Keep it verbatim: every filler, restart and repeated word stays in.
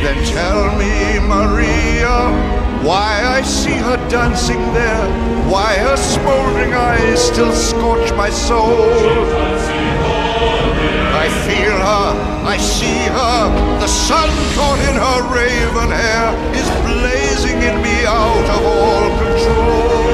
Then tell me, Maria, why I see her dancing there, why her smoldering eyes still scorch my soul. I feel her, I see her, the sun caught in her raven hair is blazing in me out of all control.